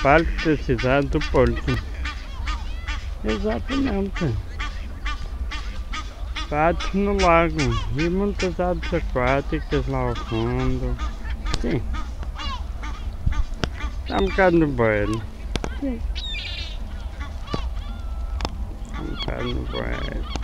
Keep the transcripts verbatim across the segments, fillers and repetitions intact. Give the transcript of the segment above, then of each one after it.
Parque da cidade do Porto. Exatamente. Patos no lago e muitas aves aquáticas lá ao fundo. Sim. Está um bocado no banho. Sim. Está um bocado no banho.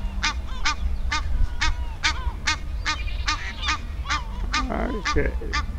Okay.